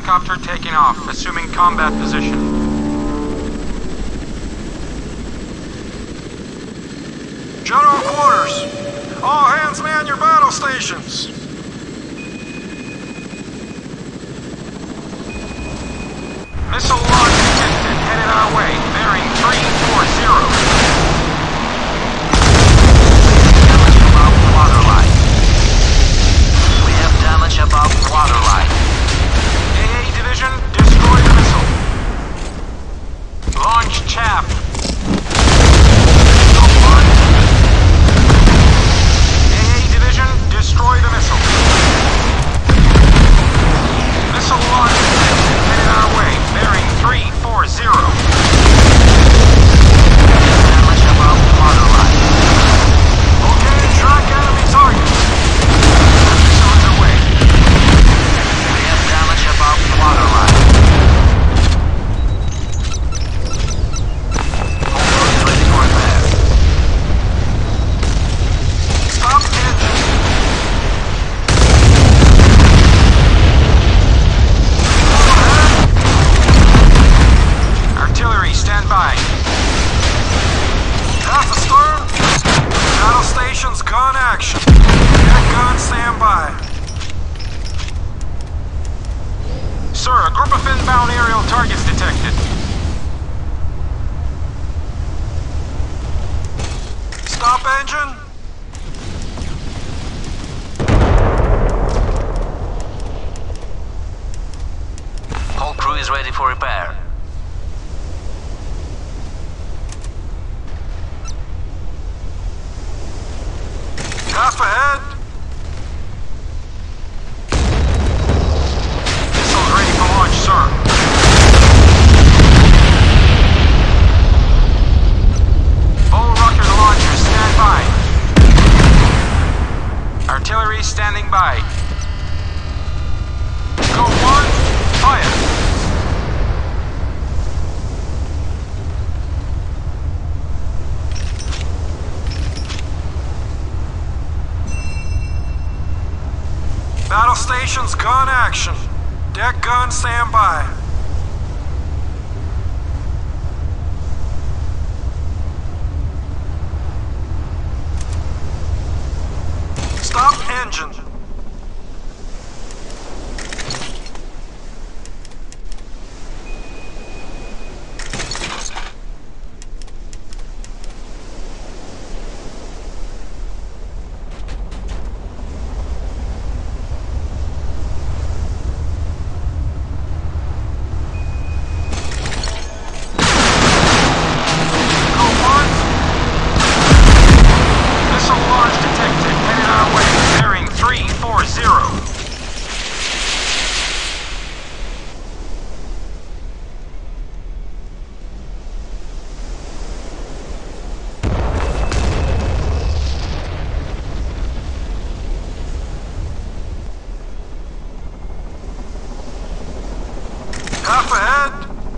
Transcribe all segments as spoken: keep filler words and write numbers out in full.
helicopter taking off, assuming combat position. General quarters! All hands man your battle stations! Missile launch detected, headed our way, bearing three four zero. Damage above waterline. We have damage above waterline. A A Division, destroy the missile. Launch chaff. A A Division, destroy the missile. Missile launch detected, headed our way, bearing three four zero. Damage above waterline. Okay, track enemy targets. Missile is away. We have damage above waterline. Motor is ready for repair. Stop engine. Artillery, stand by. Half astern. Battle stations, gun action. Deck gun, stand by. Sir, a group of inbound aerial targets detected. Stop engine. Whole crew is ready for repair. Half ahead. Missiles ready for launch, sir. All rocket launchers, stand by. Artillery standing by. Go one, fire. Battle stations, gun action. Deck gun, stand by. Stop engine. Half ahead.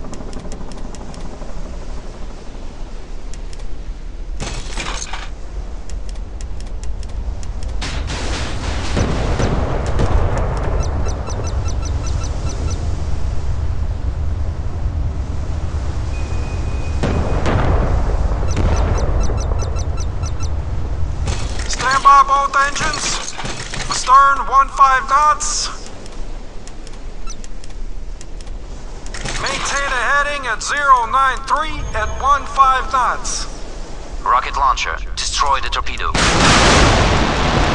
Stand by both engines. Astern, one five knots. Maintain a heading at zero nine three at one five knots. Rocket launcher, destroy the torpedo.